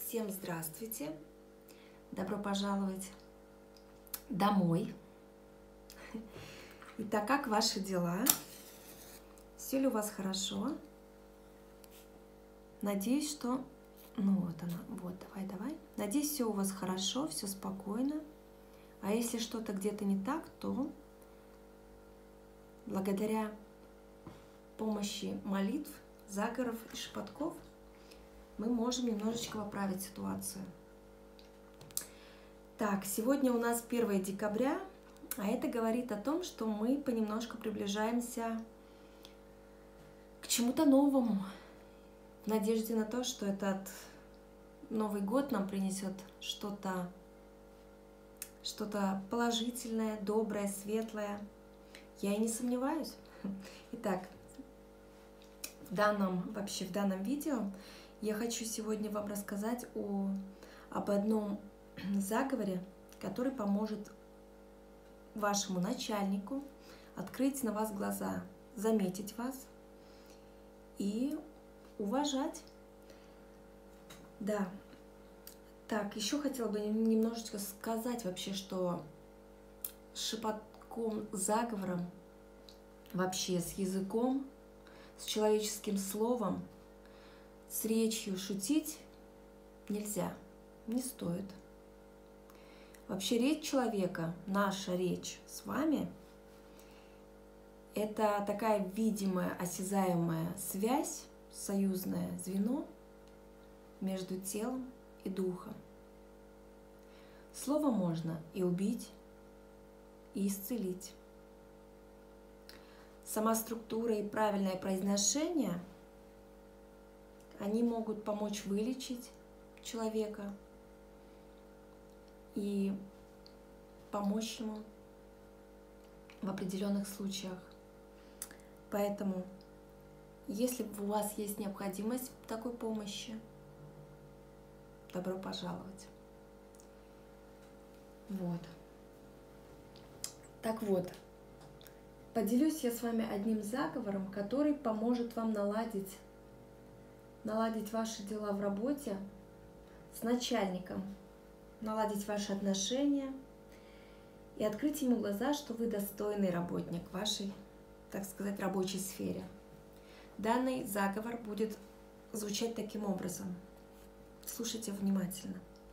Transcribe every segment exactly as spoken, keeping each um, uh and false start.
Всем здравствуйте! Добро пожаловать домой! Итак, как ваши дела? Все ли у вас хорошо? Надеюсь, что... Ну вот она, вот, давай, давай. Надеюсь, все у вас хорошо, все спокойно. А если что-то где-то не так, то благодаря помощи молитв, заговоров и шепотков мы можем немножечко поправить ситуацию. Так, сегодня у нас первое декабря, а это говорит о том, что мы понемножку приближаемся к чему-то новому, в надежде на то, что этот Новый год нам принесет что-то что-то положительное, доброе, светлое. Я и не сомневаюсь. Итак, в данном, вообще в данном видео я хочу сегодня вам рассказать о, об одном заговоре, который поможет вашему начальнику открыть на вас глаза, заметить вас и уважать. Да. Так, еще хотела бы немножечко сказать вообще, что шепотком, заговором, вообще с языком, с человеческим словом, с речью шутить нельзя, не стоит. Вообще речь человека, наша речь с вами, это такая видимая, осязаемая связь, союзное звено между телом и духом. Слово можно и убить, и исцелить. Сама структура и правильное произношение, они могут помочь вылечить человека и помочь ему в определенных случаях. Поэтому, если у вас есть необходимость в такой помощи, добро пожаловать. Вот. Так вот, поделюсь я с вами одним заговором, который поможет вам наладить, наладить ваши дела в работе с начальником, наладить ваши отношения и открыть ему глаза, что вы достойный работник в вашей, так сказать, рабочей сфере. Данный заговор будет звучать таким образом. Слушайте внимательно.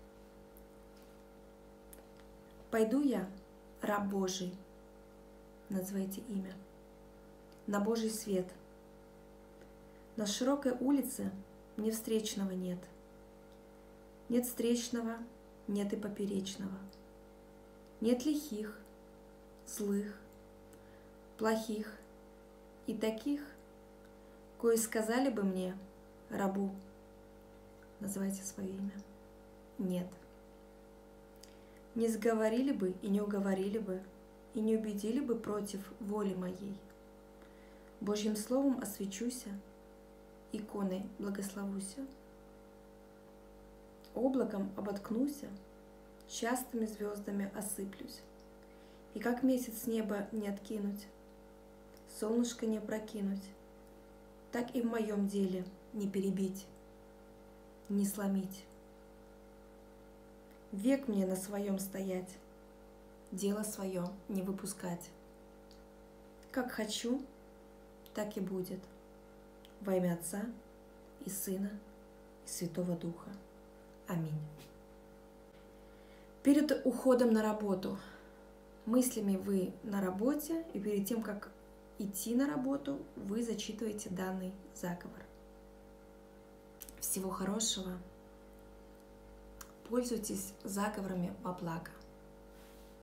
Пойду я, раб Божий, называйте имя, на Божий свет. На широкой улице мне встречного нет. Нет встречного, нет и поперечного. Нет лихих, злых, плохих и таких, кои сказали бы мне, рабу, называйте свое имя, нет. Не сговорили бы и не уговорили бы, и не убедили бы против воли моей. Божьим словом освячуся, иконой благословуся. Облаком оботкнуся, частыми звездами осыплюсь. И как месяц с неба не откинуть, солнышко не опрокинуть, так и в моем деле не перебить, не сломить. Век мне на своем стоять, дело свое не выпускать. Как хочу, так и будет. Во имя Отца и Сына и Святого Духа. Аминь. Перед уходом на работу, мыслями вы на работе, и перед тем, как идти на работу, вы зачитываете данный заговор. Всего хорошего. Пользуйтесь заговорами во благо.